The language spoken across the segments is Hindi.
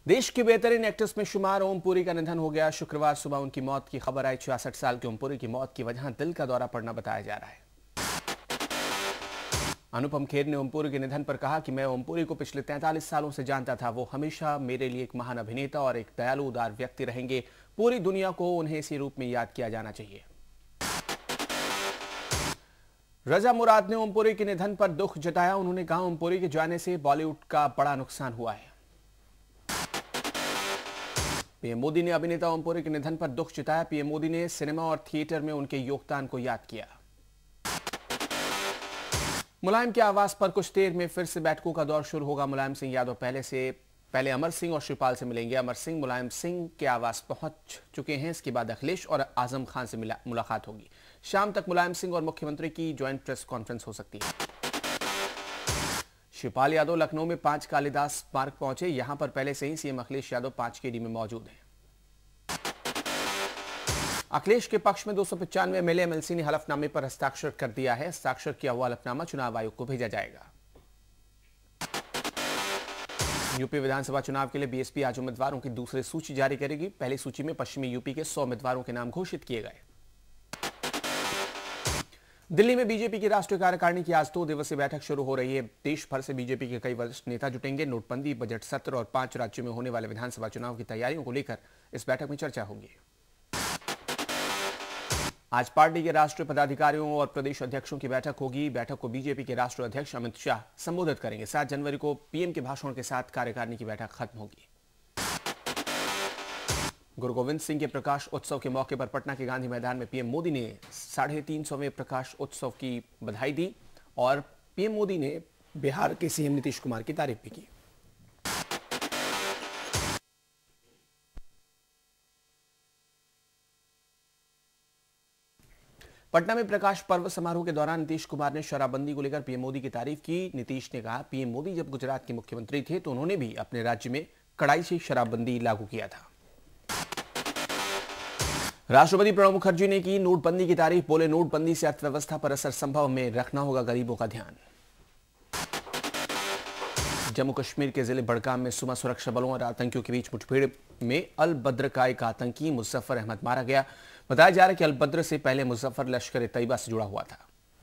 देश की बेहतरीन एक्ट्रेस में शुमार ओम पुरी का निधन हो गया। शुक्रवार सुबह उनकी मौत की खबर आई। 66 साल की ओम पुरी की मौत की वजह दिल का दौरा पड़ना बताया जा रहा है। अनुपम खेर ने ओम पुरी के निधन पर कहा कि मैं ओम पुरी को पिछले 43 सालों से जानता था। वो हमेशा मेरे लिए एक महान अभिनेता और एक दयालु उदार व्यक्ति रहेंगे। पूरी दुनिया को उन्हें इसी रूप में याद किया जाना चाहिए। रजा मुराद ने ओम पुरी के निधन पर दुख जताया। उन्होंने कहा, ओम पुरी के जाने से बॉलीवुड का बड़ा नुकसान हुआ है। पीएम मोदी ने अभिनेता ओम पुरी के निधन पर दुख जताया। पीएम मोदी ने सिनेमा और थिएटर में उनके योगदान को याद किया। मुलायम के आवास पर कुछ देर में फिर से बैठकों का दौर शुरू होगा। मुलायम सिंह यादव पहले अमर सिंह और शिवपाल से मिलेंगे। अमर सिंह मुलायम सिंह के आवास पहुंच चुके हैं। इसके बाद अखिलेश और आजम खान से मुलाकात होगी। शाम तक मुलायम सिंह और मुख्यमंत्री की ज्वाइंट प्रेस कॉन्फ्रेंस हो सकती है। शिवपाल यादव लखनऊ में 5 कालिदास पार्क पहुंचे। यहां पर पहले से ही सीएम अखिलेश यादव 5 केडी में मौजूद हैं। अखिलेश के पक्ष में 295 एमएलए एमएलसी ने हलफनामे पर हस्ताक्षर कर दिया है। हस्ताक्षर किया हुआ हलफनामा चुनाव आयोग को भेजा जाएगा। यूपी विधानसभा चुनाव के लिए बीएसपी आज उम्मीदवारों की दूसरी सूची जारी करेगी। पहली सूची में पश्चिमी यूपी के 100 उम्मीदवारों के नाम घोषित किए गए। दिल्ली में बीजेपी की राष्ट्रीय कार्यकारिणी की आज 2 दिवसीय बैठक शुरू हो रही है। देश भर से बीजेपी के कई वरिष्ठ नेता जुटेंगे। नोटबंदी, बजट सत्र और 5 राज्यों में होने वाले विधानसभा चुनाव की तैयारियों को लेकर इस बैठक में चर्चा होगी। आज पार्टी के राष्ट्रीय पदाधिकारियों और प्रदेश अध्यक्षों की बैठक होगी। बैठक को बीजेपी के राष्ट्रीय अध्यक्ष अमित शाह संबोधित करेंगे। 7 जनवरी को पीएम के भाषण के साथ कार्यकारिणी की बैठक खत्म होगी। गुरु गोविंद सिंह के प्रकाश उत्सव के मौके पर पटना के गांधी मैदान में पीएम मोदी ने 350वें प्रकाश उत्सव की बधाई दी और पीएम मोदी ने बिहार के सीएम नीतीश कुमार की तारीफ भी की। पटना में प्रकाश पर्व समारोह के दौरान नीतीश कुमार ने शराबबंदी को लेकर पीएम मोदी की तारीफ की। नीतीश ने कहा, पीएम मोदी जब गुजरात के मुख्यमंत्री थे तो उन्होंने भी अपने राज्य में कड़ाई से शराबबंदी लागू किया था। राष्ट्रपति प्रणब मुखर्जी ने की नोटबंदी की तारीफ। बोले, नोटबंदी से अर्थव्यवस्था पर असर संभव में रखना होगा गरीबों का ध्यान। जम्मू कश्मीर के जिले बड़गाम में सुबह सुरक्षा बलों और आतंकियों के बीच मुठभेड़ में अल बद्र का एक आतंकी मुजफ्फर अहमद मारा गया। बताया जा रहा है कि अल बद्र से पहले मुजफ्फर लश्कर तैयबा से जुड़ा हुआ था।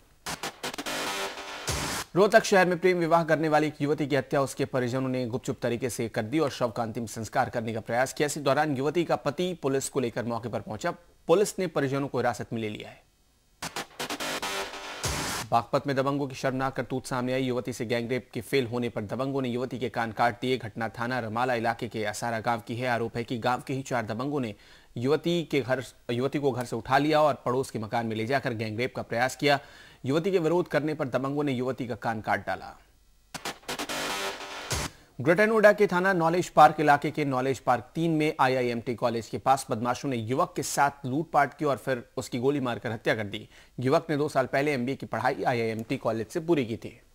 रोहतक शहर में प्रेम विवाह करने वाली एक युवती की हत्या उसके परिजनों ने गुपचुप तरीके से कर दी और शव का अंतिम संस्कार करने का प्रयास किया। इसी दौरान युवती का पति पुलिस को लेकर मौके पर पहुंचा। पुलिस ने परिजनों को हिरासत में ले लिया है। बागपत में दबंगों की शर्मनाक करतूत सामने आई। युवती से गैंगरेप के फेल होने पर दबंगों ने युवती के कान काट दिए। घटना थाना रमाला इलाके के असारा गांव की है। आरोप है कि गांव के ही 4 दबंगों ने युवती को घर से उठा लिया और पड़ोस के मकान में ले जाकर गैंगरेप का प्रयास किया। युवती के विरोध करने पर दबंगों ने युवती का कान काट डाला। ग्रेटर नोएडा के थाना नॉलेज पार्क इलाके के नॉलेज पार्क 3 में आईआईएमटी कॉलेज के पास बदमाशों ने युवक के साथ लूटपाट की और फिर उसकी गोली मारकर हत्या कर दी। युवक ने 2 साल पहले एमबीए की पढ़ाई आईआईएमटी कॉलेज से पूरी की थी।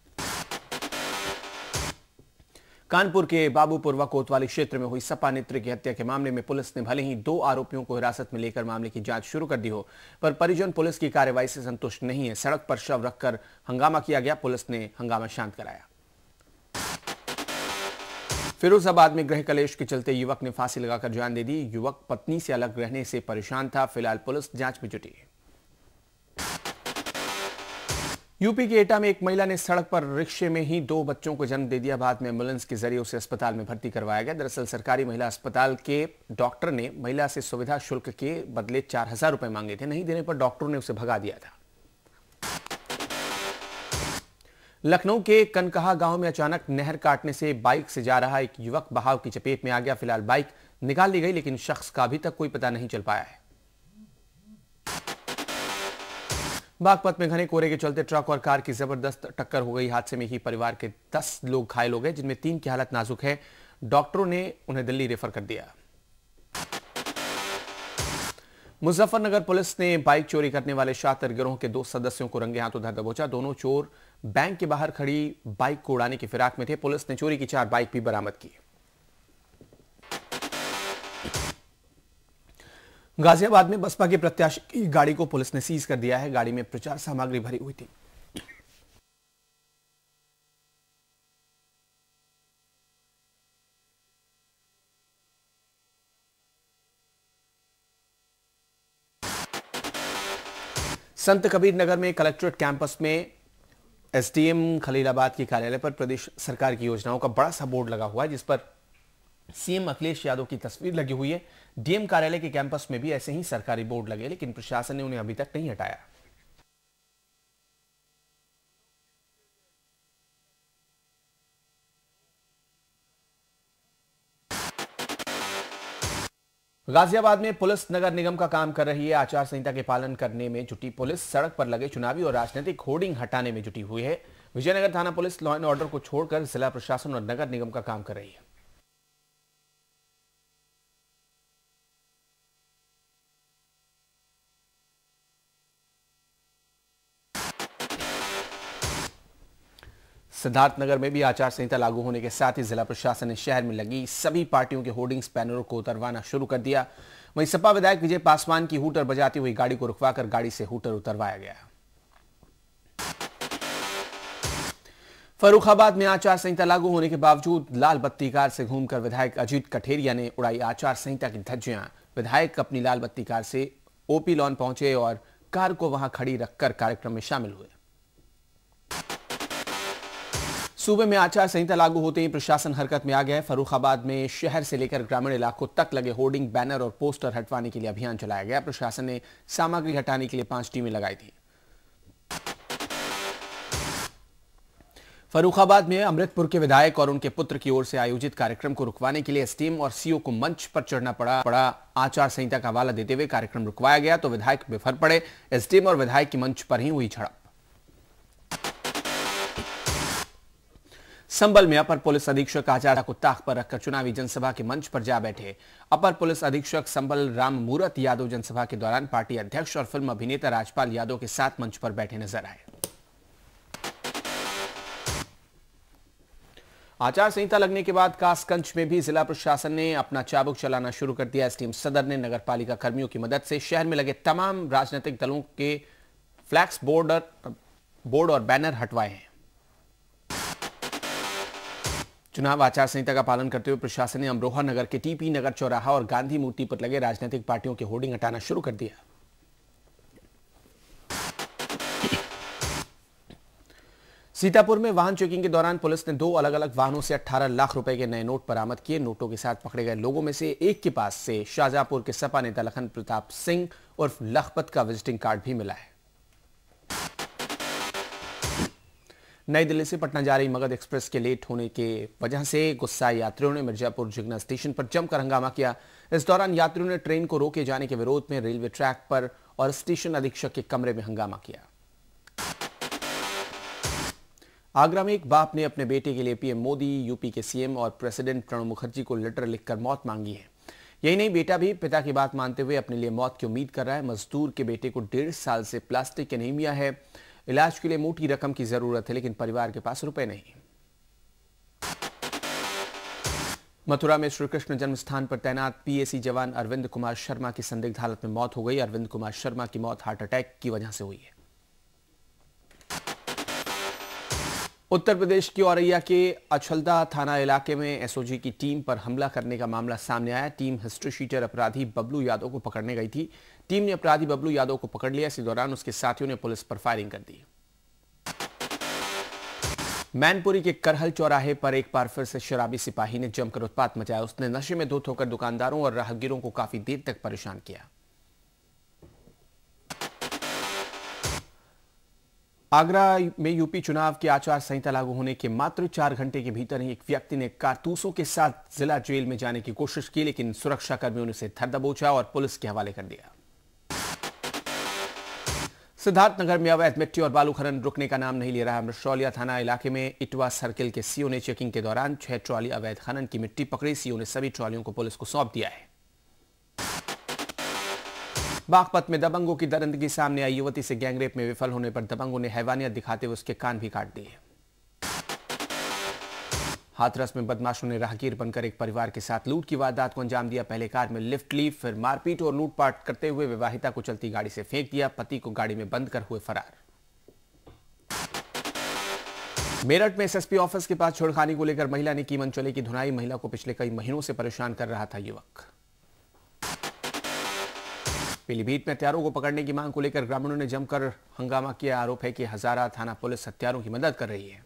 कानपुर के बाबूपुरवा कोतवाली क्षेत्र में हुई सपा नेत्री की हत्या के मामले में पुलिस ने भले ही 2 आरोपियों को हिरासत में लेकर मामले की जांच शुरू कर दी हो, पर परिजन पुलिस की कार्रवाई से संतुष्ट नहीं है। सड़क पर शव रखकर हंगामा किया गया। पुलिस ने हंगामा शांत कराया। फिरोजाबाद में गृह कलेश के चलते युवक ने फांसी लगाकर जान दे दी। युवक पत्नी से अलग रहने से परेशान था। फिलहाल पुलिस जांच में जुटी है। यूपी के एटा में एक महिला ने सड़क पर रिक्शे में ही 2 बच्चों को जन्म दे दिया। बाद में एम्बुलेंस के जरिए उसे अस्पताल में भर्ती करवाया गया। दरअसल सरकारी महिला अस्पताल के डॉक्टर ने महिला से सुविधा शुल्क के बदले 4000 रुपए मांगे थे। नहीं देने पर डॉक्टरों ने उसे भगा दिया था। लखनऊ के कनकहा गांव में अचानक नहर काटने से बाइक से जा रहा एक युवक बहाव की चपेट में आ गया। फिलहाल बाइक निकाल ली गई, लेकिन शख्स का अभी तक कोई पता नहीं चल पाया है। बागपत में घने कोहरे के चलते ट्रक और कार की जबरदस्त टक्कर हो गई। हादसे में ही परिवार के 10 लोग घायल हो गए, जिनमें 3 की हालत नाजुक है। डॉक्टरों ने उन्हें दिल्ली रेफर कर दिया। मुजफ्फरनगर पुलिस ने बाइक चोरी करने वाले शातिर गिरोह के 2 सदस्यों को रंगे हाथों धर दबोचा। दोनों चोर बैंक के बाहर खड़ी बाइक को उड़ाने की फिराक में थे। पुलिस ने चोरी की 4 बाइक भी बरामद की। गाजियाबाद में बसपा के प्रत्याशी की गाड़ी को पुलिस ने सीज कर दिया है। गाड़ी में प्रचार सामग्री भरी हुई थी। संत कबीर नगर में कलेक्ट्रेट कैंपस में एसडीएम खलीलाबाद के कार्यालय पर प्रदेश सरकार की योजनाओं का बड़ा सा बोर्ड लगा हुआ है, जिस पर सीएम अखिलेश यादव की तस्वीर लगी हुई है। डीएम कार्यालय के कैंपस में भी ऐसे ही सरकारी बोर्ड लगे, लेकिन प्रशासन ने उन्हें अभी तक नहीं हटाया। गाजियाबाद में पुलिस नगर निगम का काम कर रही है। आचार संहिता के पालन करने में जुटी पुलिस सड़क पर लगे चुनावी और राजनीतिक होर्डिंग हटाने में जुटी हुई है। विजयनगर थाना पुलिस लॉ एंड ऑर्डर को छोड़कर जिला प्रशासन और नगर निगम का काम कर रही है। सिद्धार्थनगर में भी आचार संहिता लागू होने के साथ ही जिला प्रशासन ने शहर में लगी सभी पार्टियों के होर्डिंग्स बैनरों को उतरवाना शुरू कर दिया। वहीं सपा विधायक विजय पासवान की हूटर बजाती हुई गाड़ी को रुकवाकर गाड़ी से हूटर उतरवाया गया। फर्रुखाबाद में आचार संहिता लागू होने के बावजूद लाल बत्ती कार से घूमकर विधायक अजीत कठेरिया ने उड़ाई आचार संहिता की धज्जियां। विधायक अपनी लाल बत्ती कार से ओपी लॉन पहुंचे और कार को वहां खड़ी रखकर कार्यक्रम में शामिल हुए। सूबे में आचार संहिता लागू होते ही प्रशासन हरकत में आ गया है। फर्रुखाबाद में शहर से लेकर ग्रामीण इलाकों तक लगे होर्डिंग, बैनर और पोस्टर हटवाने के लिए अभियान चलाया गया। प्रशासन ने सामग्री हटाने के लिए 5 टीमें लगाई थी। फर्रुखाबाद में अमृतपुर के विधायक और उनके पुत्र की ओर से आयोजित कार्यक्रम को रुकवाने के लिए एसडीएम और सीओ को मंच पर चढ़ना पड़ा। आचार संहिता का हवाला देते हुए कार्यक्रम रुकवाया गया तो विधायक बेफर पड़े। एसडीएम और विधायक की मंच पर ही हुई झड़प। संबल में अपर पुलिस अधीक्षक आचार्य को ताक पर रखकर चुनावी जनसभा के मंच पर जा बैठे। अपर पुलिस अधीक्षक संबल राम मूरत यादव जनसभा के दौरान पार्टी अध्यक्ष और फिल्म अभिनेता राजपाल यादव के साथ मंच पर बैठे नजर आए। आचार संहिता लगने के बाद कासगंज में भी जिला प्रशासन ने अपना चाबुक चलाना शुरू कर दिया। एसडीएम सदर ने नगरपालिका कर्मियों की मदद से शहर में लगे तमाम राजनीतिक दलों के फ्लैक्स बोर्ड और बैनर हटवाए हैं। चुनाव आचार संहिता का पालन करते हुए प्रशासन ने अमरोहा नगर के टीपी नगर चौराहा और गांधी मूर्ति पर लगे राजनीतिक पार्टियों के होर्डिंग हटाना शुरू कर दिया। सीतापुर में वाहन चेकिंग के दौरान पुलिस ने 2 अलग-अलग वाहनों से 18 लाख रुपए के नए नोट बरामद किए। नोटों के साथ पकड़े गए लोगों में से एक के पास से शाहजहांपुर के सपा नेता लखन प्रताप सिंह उर्फ लखपत का विजिटिंग कार्ड भी मिला है। नई दिल्ली से पटना जा रही मगध एक्सप्रेस के लेट होने के वजह से गुस्साए यात्रियों ने मिर्जापुर जिगना स्टेशन पर जमकर हंगामा किया। इस दौरान यात्रियों ने ट्रेन को रोके जाने के विरोध में रेलवे ट्रैक पर और स्टेशन अधीक्षक के कमरे में हंगामा किया। आगरा में एक बाप ने अपने बेटे के लिए पीएम मोदी, यूपी के सीएम और प्रेसिडेंट प्रणब मुखर्जी को लेटर लिखकर मौत मांगी है। यही नहीं, बेटा भी पिता की बात मानते हुए अपने लिए मौत की उम्मीद कर रहा है। मजदूर के बेटे को 1.5 साल से प्लास्टिक एनीमिया है। इलाज के लिए मोटी रकम की जरूरत है, लेकिन परिवार के पास रुपए नहीं। मथुरा में श्री कृष्ण जन्म स्थान पर तैनात पीएसी जवान अरविंद कुमार शर्मा की संदिग्ध हालत में मौत हो गई। अरविंद कुमार शर्मा की मौत हार्ट अटैक की वजह से हुई है। उत्तर प्रदेश की औरैया के अछलदा थाना इलाके में एसओजी की टीम पर हमला करने का मामला सामने आया। टीम हिस्ट्री शीटर अपराधी बबलू यादव को पकड़ने गई थी। टीम ने अपराधी बबलू यादव को पकड़ लिया। इसी दौरान उसके साथियों ने पुलिस पर फायरिंग कर दी। मैनपुरी के करहल चौराहे पर एक बार फिर से शराबी सिपाही ने जमकर उत्पात मचाया। उसने नशे में धुत होकर दुकानदारों और राहगीरों को काफी देर तक परेशान किया। आगरा में यूपी चुनाव की आचार संहिता लागू होने के मात्र 4 घंटे के भीतर ही एक व्यक्ति ने कारतूसों के साथ जिला जेल में जाने की कोशिश की, लेकिन सुरक्षा कर्मियों ने उसे धर दबोचा और पुलिस के हवाले कर दिया। सिद्धार्थनगर में अवैध मिट्टी और बालू खनन रुकने का नाम नहीं ले रहा। मृशौलिया थाना इलाके में इटवा सर्किल के सीओ ने चेकिंग के दौरान 6 ट्रॉली अवैध खनन की मिट्टी पकड़ी। सीओ ने सभी ट्रॉलियों को पुलिस को सौंप दिया है। बागपत में दबंगों की दरिंदगी सामने आई। युवती से गैंगरेप में विफल होने पर दबंगों ने हैवानियत दिखाते हुए उसके कान भी काट दिए। हाथरस में बदमाशों ने राहगीर बनकर एक परिवार के साथ लूट की वारदात को अंजाम दिया। पहले कार में लिफ्ट ली, फिर मारपीट और लूटपाट करते हुए विवाहिता को चलती गाड़ी से फेंक दिया। पति को गाड़ी में बंद कर हुए फरार। मेरठ में एसएसपी ऑफिस के पास छेड़खानी को लेकर महिला ने की मनचले की धुनाई। महिला को पिछले कई महीनों से परेशान कर रहा था युवक। पीलीभीत में हत्यारों को पकड़ने की मांग को लेकर ग्रामीणों ने जमकर हंगामा किया। आरोप है कि हजारा थाना पुलिस हत्यारों की मदद कर रही है।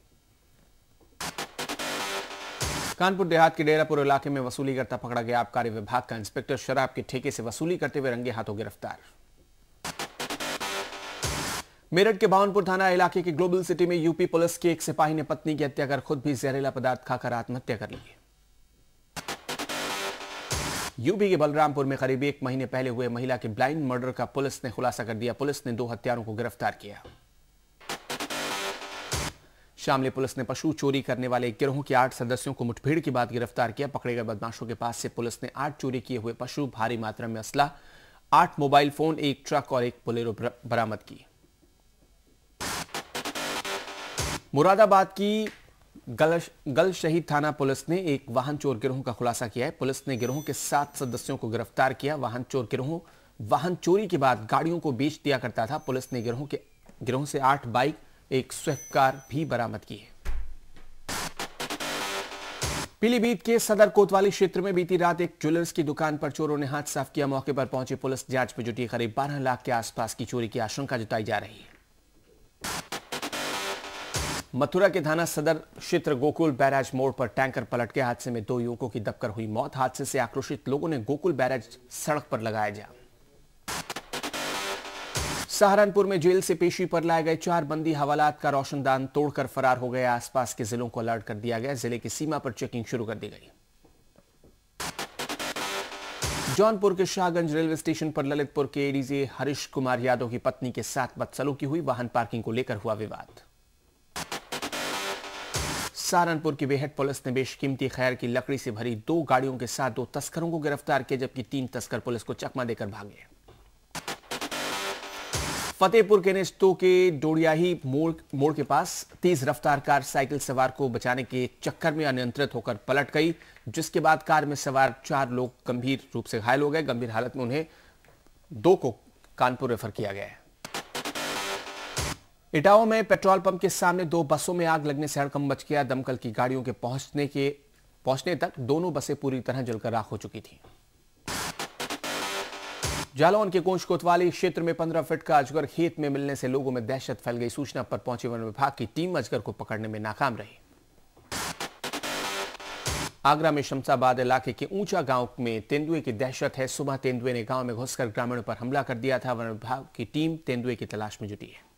कानपुर देहात के डेरापुर इलाके में वसूली करता पकड़ा गया आबकारी विभाग का इंस्पेक्टर शराब के ठेके से वसूली करते हुए रंगे हाथों गिरफ्तार। मेरठ के भावनपुर थाना इलाके के ग्लोबल सिटी में यूपी पुलिस के एक सिपाही ने पत्नी की हत्या कर खुद भी जहरीला पदार्थ खाकर आत्महत्या कर ली। यूपी के बलरामपुर में करीब 1 महीने पहले हुए महिला के ब्लाइंड मर्डर का पुलिस ने खुलासा कर दिया। पुलिस ने 2 हत्यारों को गिरफ्तार किया। शामली पुलिस ने पशु चोरी करने वाले एक गिरोह के 8 सदस्यों को मुठभेड़ के बाद गिरफ्तार किया। पकड़े गए बदमाशों के पास से पुलिस ने 8 चोरी किए हुए पशु, भारी मात्रा में असला, 8 मोबाइल फोन, 1 ट्रक और 1 बोलेरो बरामद की। मुरादाबाद की गल शहीद थाना पुलिस ने एक वाहन चोर गिरोह का खुलासा किया है। पुलिस ने गिरोह के 7 सदस्यों को गिरफ्तार किया। वाहन चोर गिरोह वाहन चोरी के बाद गाड़ियों को बेच दिया करता था। पुलिस ने गिरोह से 8 बाइक, 1 स्विफ्ट कार भी बरामद की है। पीलीभीत के सदर कोतवाली क्षेत्र में बीती रात एक ज्वेलर्स की दुकान पर चोरों ने हाथ साफ किया। मौके पर पहुंची पुलिस जांच में जुटी। करीब 12 लाख के आसपास की चोरी की आशंका जताई जा रही है। मथुरा के थाना सदर क्षेत्र गोकुल बैराज मोड़ पर टैंकर पलट के हादसे में 2 युवकों की दबकर हुई मौत। हादसे से आक्रोशित लोगों ने गोकुल बैराज सड़क पर लगाया जाम। सहारनपुर में जेल से पेशी पर लाए गए 4 बंदी हवालात का रोशनदान तोड़कर फरार हो गए। आसपास के जिलों को अलर्ट कर दिया गया। जिले की सीमा पर चेकिंग शुरू कर दी गई। जौनपुर के शाहगंज रेलवे स्टेशन पर ललितपुर के एडीजे हरीश कुमार यादव की पत्नी के साथ बदसलूकी हुई। वाहन पार्किंग को लेकर हुआ विवाद। सहारनपुर की बेहट पुलिस ने बेशकीमती खैर की लकड़ी से भरी 2 गाड़ियों के साथ 2 तस्करों को गिरफ्तार किया, जबकि 3 तस्कर पुलिस को चकमा देकर भागे। फतेहपुर के नेस्तों के डोडियाही मोड़ के पास तेज रफ्तार कार साइकिल सवार को बचाने के चक्कर में अनियंत्रित होकर पलट गई, जिसके बाद कार में सवार 4 लोग गंभीर रूप से घायल हो गए। गंभीर हालत में उन्हें 2 को कानपुर रेफर किया गया है। इटावा में पेट्रोल पंप के सामने 2 बसों में आग लगने से हड़कंप मच गया। दमकल की गाड़ियों के पहुंचने तक दोनों बसें पूरी तरह जलकर राख हो चुकी थी। जालौन के कोंच कोतवाली क्षेत्र में 15 फीट का अजगर खेत में मिलने से लोगों में दहशत फैल गई। सूचना पर पहुंची वन विभाग की टीम अजगर को पकड़ने में नाकाम रही। आगरा में शमशाबाद इलाके के ऊंचा गांव में तेंदुए की दहशत है। सुबह तेंदुए ने गांव में घुसकर ग्रामीणों पर हमला कर दिया था। वन विभाग की टीम तेंदुए की तलाश में जुटी है।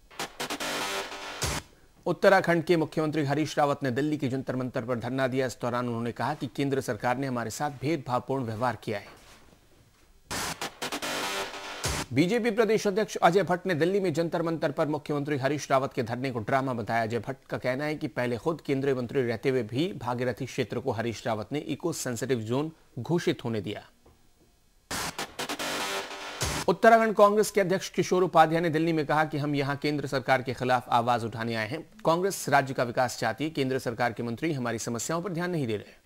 उत्तराखंड के मुख्यमंत्री हरीश रावत ने दिल्ली के जंतर मंतर पर धरना दिया। इस दौरान उन्होंने कहा कि केंद्र सरकार ने हमारे साथ भेदभावपूर्ण व्यवहार किया है। बीजेपी प्रदेश अध्यक्ष अजय भट्ट ने दिल्ली में जंतर मंतर पर मुख्यमंत्री हरीश रावत के धरने को ड्रामा बताया। अजय भट्ट का कहना है कि पहले खुद केंद्रीय मंत्री रहते हुए भी भागीरथी क्षेत्र को हरीश रावत ने इको सेंसिटिव जोन घोषित होने दिया। उत्तराखंड कांग्रेस के अध्यक्ष किशोर उपाध्याय ने दिल्ली में कहा कि हम यहां केंद्र सरकार के खिलाफ आवाज उठाने आए हैं। कांग्रेस राज्य का विकास चाहती है। केंद्र सरकार के मंत्री हमारी समस्याओं पर ध्यान नहीं दे रहे।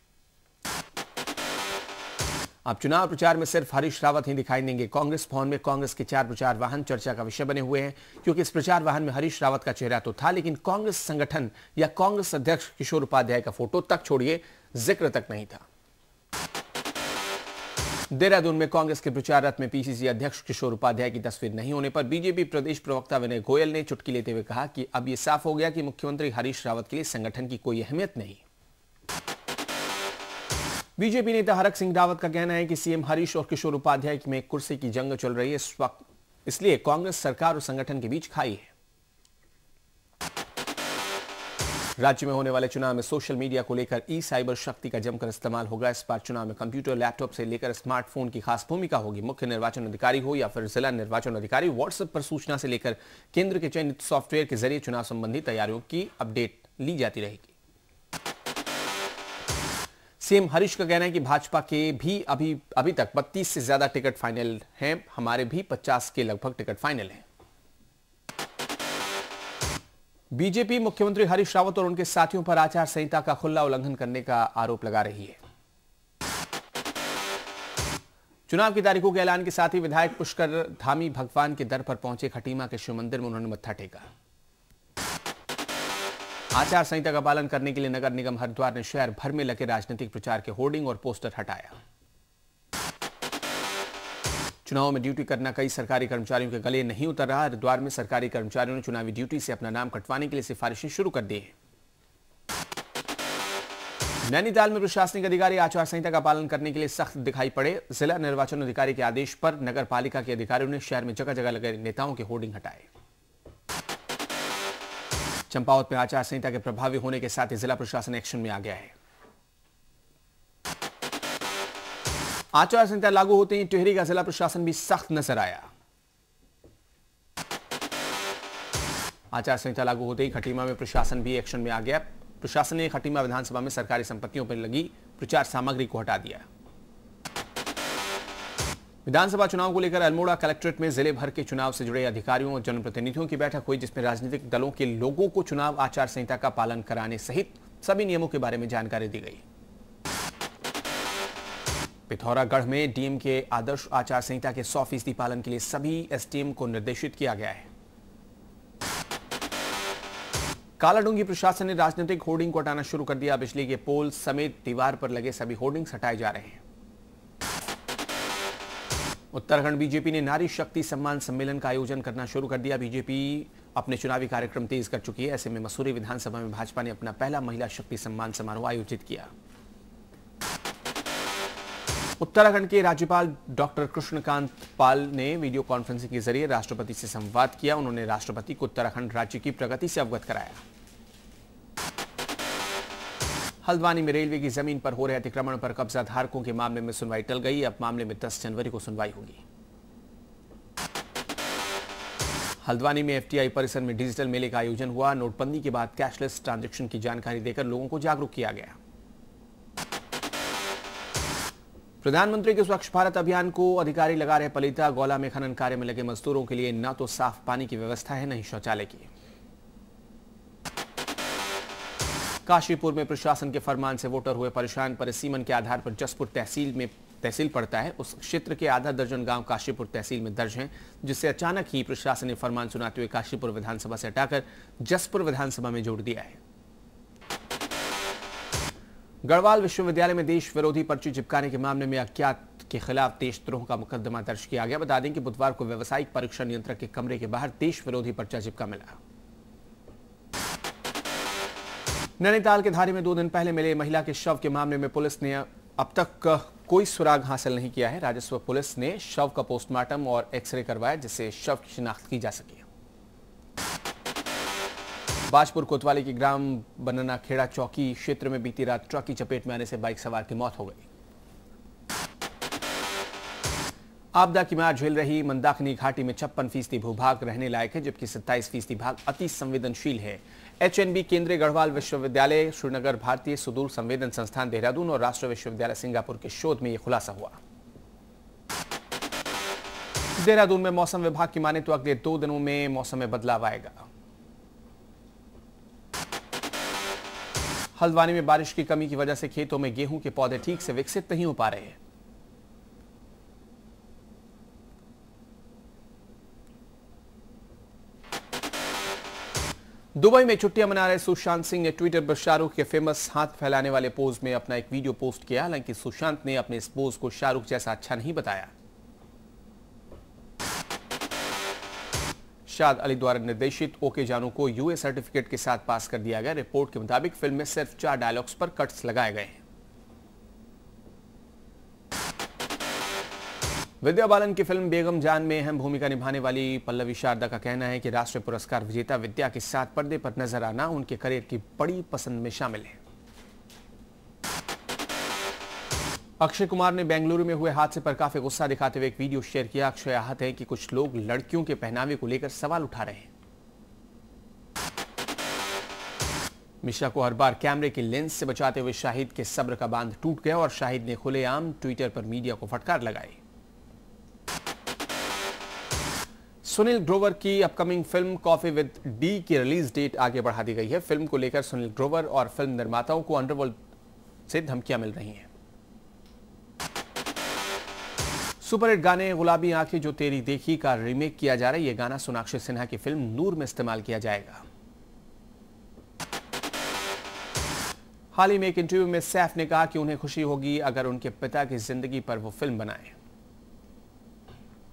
अब चुनाव प्रचार में सिर्फ हरीश रावत ही दिखाई देंगे। कांग्रेस भवन में कांग्रेस के 4 प्रचार वाहन चर्चा का विषय बने हुए हैं, क्योंकि इस प्रचार वाहन में हरीश रावत का चेहरा तो था, लेकिन कांग्रेस संगठन या कांग्रेस अध्यक्ष किशोर उपाध्याय का फोटो तक छोड़िए, जिक्र तक नहीं था। देहरादून में कांग्रेस के प्रचार रथ में पीसीसी अध्यक्ष किशोर उपाध्याय की तस्वीर नहीं होने पर बीजेपी प्रदेश प्रवक्ता विनय गोयल ने चुटकी लेते हुए कहा कि अब यह साफ हो गया कि मुख्यमंत्री हरीश रावत के लिए संगठन की कोई अहमियत नहीं। बीजेपी नेता हरक सिंह रावत का कहना है कि सीएम हरीश और किशोर उपाध्याय में कुर्सी की जंग चल रही है इस वक्त, इसलिए कांग्रेस सरकार और संगठन के बीच खाई है। राज्य में होने वाले चुनाव में सोशल मीडिया को लेकर ई साइबर शक्ति का जमकर इस्तेमाल होगा। इस बार चुनाव में कंप्यूटर, लैपटॉप से लेकर स्मार्टफोन की खास भूमिका होगी। मुख्य निर्वाचन अधिकारी हो या फिर जिला निर्वाचन अधिकारी, व्हाट्सएप पर सूचना से लेकर केंद्र के चयनित सॉफ्टवेयर के जरिए चुनाव संबंधी तैयारियों की अपडेट ली जाती रहेगी। सीएम हरीश का कहना है कि भाजपा के भी अभी तक 32 से ज्यादा टिकट फाइनल हैं। हमारे भी 50 के लगभग टिकट फाइनल हैं। बीजेपी मुख्यमंत्री हरीश रावत और उनके साथियों पर आचार संहिता का खुला उल्लंघन करने का आरोप लगा रही है। चुनाव की तारीखों के ऐलान के साथ ही विधायक पुष्कर धामी भगवान के दर पर पहुंचे। खटीमा के शिव मंदिर में उन्होंने मत्था टेका। आचार संहिता का पालन करने के लिए नगर निगम हरिद्वार ने शहर भर में लगे राजनीतिक प्रचार के होर्डिंग और पोस्टर हटाया। चुनाव में ड्यूटी करना कई सरकारी कर्मचारियों के गले नहीं उतर रहा। हरिद्वार में सरकारी कर्मचारियों ने चुनावी ड्यूटी से अपना नाम कटवाने के लिए सिफारिशें शुरू कर दी हैं। नैनीताल में प्रशासनिक अधिकारी आचार संहिता का पालन करने के लिए सख्त दिखाई पड़े। जिला निर्वाचन अधिकारी के आदेश पर नगर पालिका के अधिकारियों ने शहर में जगह जगह लगे नेताओं के होर्डिंग हटाए। चंपावत में आचार संहिता के प्रभावी होने के साथ ही जिला प्रशासन एक्शन में आ गया है। आचार संहिता लागू होते ही टिहरी का जिला प्रशासन भी सख्त नजर आया। आचार संहिता लागू होते ही खटीमा में प्रशासन भी एक्शन में आ गया। प्रशासन ने खटीमा विधानसभा में सरकारी संपत्तियों पर लगी प्रचार सामग्री को हटा दिया। विधानसभा चुनाव को लेकर अल्मोड़ा कलेक्ट्रेट में जिले भर के चुनाव से जुड़े अधिकारियों और जनप्रतिनिधियों की बैठक हुई, जिसमें राजनीतिक दलों के लोगों को चुनाव आचार संहिता का पालन कराने सहित सभी नियमों के बारे में जानकारी दी गई। पिथौरागढ़ में डीएम के आदर्श आचार संहिता के 100% पालन के लिए सभी एसडीएम को निर्देशित किया गया है। कालाडूंगी प्रशासन ने राजनीतिक होर्डिंग को हटाना शुरू कर दिया। बिजली के पोल समेत दीवार पर लगे सभी होर्डिंग्स हटाए जा रहे हैं। उत्तराखंड बीजेपी ने नारी शक्ति सम्मान सम्मेलन का आयोजन करना शुरू कर दिया। बीजेपी अपने चुनावी कार्यक्रम तेज कर चुकी है। ऐसे में मसूरी विधानसभा में भाजपा ने अपना पहला महिला शक्ति सम्मान समारोह आयोजित किया। उत्तराखंड के राज्यपाल डॉक्टर कृष्णकांत पाल ने वीडियो कॉन्फ्रेंसिंग के जरिए राष्ट्रपति से संवाद किया। उन्होंने राष्ट्रपति को उत्तराखंड राज्य की प्रगति से अवगत कराया। हल्द्वानी में रेलवे की जमीन पर हो रहे अतिक्रमण पर कब्जा धारकों के मामले में सुनवाई टल गई। अब मामले में 10 जनवरी को सुनवाई होगी। हल्द्वानी में एफटीआई परिसर में डिजिटल मेले का आयोजन हुआ। नोटबंदी के बाद कैशलेस ट्रांजैक्शन की जानकारी देकर लोगों को जागरूक किया गया। प्रधानमंत्री के स्वच्छ भारत अभियान को अधिकारी लगा रहे पलीता गौला में खनन कार्य में लगे मजदूरों के लिए न तो साफ पानी की व्यवस्था है, न ही शौचालय की। काशीपुर में प्रशासन के फरमान से वोटर हुए परेशान। परिसीमन के आधार पर जसपुर तहसील पड़ता है। उस क्षेत्र के आधा दर्जन गांव काशीपुर तहसील में दर्ज हैं, जिससे अचानक ही प्रशासन ने फरमान सुनाते हुए काशीपुर विधानसभा से हटाकर जसपुर विधानसभा में जोड़ दिया है। गढ़वाल विश्वविद्यालय में देश विरोधी पर्ची चिपकाने के मामले में अज्ञात के खिलाफ देशद्रोह का मुकदमा दर्ज किया गया। बता दें कि बुधवार को व्यावसायिक परीक्षा नियंत्रक के कमरे के बाहर देश विरोधी पर्चा चिपका मिला। नैनीताल के धारी में 2 दिन पहले मिले महिला के शव के मामले में पुलिस ने अब तक कोई सुराग हासिल नहीं किया है। राजस्व पुलिस ने शव का पोस्टमार्टम और एक्सरे करवाया, जिससे शव की शिनाख्त की जा सके। बाजपुर कोतवाली के ग्राम बनना खेड़ा चौकी क्षेत्र में बीती रात ट्रक की चपेट में आने से बाइक सवार की मौत हो गई। आपदा की मार झेल रही मंदाकिनी घाटी में 56% भूभाग रहने लायक है, जबकि 27% भाग अति संवेदनशील है। एचएनबी केंद्रीय गढ़वाल विश्वविद्यालय श्रीनगर, भारतीय सुदूर संवेदन संस्थान देहरादून और राष्ट्रीय विश्वविद्यालय सिंगापुर के शोध में यह खुलासा हुआ। देहरादून में मौसम विभाग की माने तो अगले 2 दिनों में मौसम में बदलाव आएगा। हल्द्वानी में बारिश की कमी की वजह से खेतों में गेहूं के पौधे ठीक से विकसित नहीं हो पा रहे हैं। दुबई में छुट्टियां मना रहे सुशांत सिंह ने ट्विटर पर शाहरुख के फेमस हाथ फैलाने वाले पोज में अपना एक वीडियो पोस्ट किया। हालांकि सुशांत ने अपने इस पोज को शाहरुख जैसा अच्छा नहीं बताया। शाद अली द्वारा निर्देशित ओके जानू को यूए सर्टिफिकेट के साथ पास कर दिया गया। रिपोर्ट के मुताबिक फिल्म में सिर्फ 4 डायलॉग्स पर कट्स लगाए गए हैं। विद्या बालन की फिल्म बेगम जान में अहम भूमिका निभाने वाली पल्लवी शारदा का कहना है कि राष्ट्रीय पुरस्कार विजेता विद्या के साथ पर्दे पर नजर आना उनके करियर की बड़ी पसंद में शामिल है। अक्षय कुमार ने बेंगलुरु में हुए हादसे पर काफी गुस्सा दिखाते हुए एक वीडियो शेयर किया। अक्षय आहत है कि कुछ लोग लड़कियों के पहनावे को लेकर सवाल उठा रहे हैं। मिश्रा को हर बार कैमरे के लेंस से बचाते हुए शाहिद के सब्र का बांध टूट गया और शाहिद ने खुलेआम ट्विटर पर मीडिया को फटकार लगाई। सुनील ग्रोवर की upcoming film Coffee with D की रिलीज डेट आगे बढ़ा दी गई है। फिल्म को लेकर सुनील ग्रोवर और फिल्म निर्माताओं को अंडरवर्ल्ड से धमकियां मिल रही हैं। सुपरहिट गाने गुलाबी आंखें जो तेरी देखी का रीमेक किया जा रहा है। यह गाना सोनाक्षी सिन्हा की फिल्म नूर में इस्तेमाल किया जाएगा। हाल ही में एक इंटरव्यू में सैफ ने कहा कि उन्हें खुशी होगी अगर उनके पिता की जिंदगी पर वो फिल्म बनाए।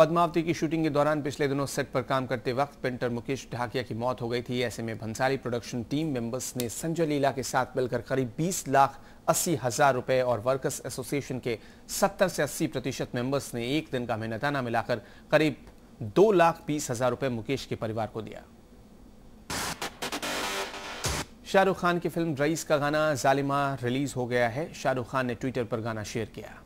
पद्मावती की शूटिंग के दौरान पिछले दिनों सेट पर काम करते वक्त पेंटर मुकेश ढाकिया की मौत हो गई थी। ऐसे में भंसाली प्रोडक्शन टीम मेंबर्स ने संजय लीला के साथ मिलकर करीब 20,80,000 रुपए और वर्कर्स एसोसिएशन के 70 से 80% मेंबर्स ने एक दिन का मेहनताना मिलाकर करीब 2,20,000 रुपए मुकेश के परिवार को दिया। शाहरुख खान की फिल्म रईस का गाना जालिमा रिलीज हो गया है। शाहरुख खान ने ट्विटर पर गाना शेयर किया।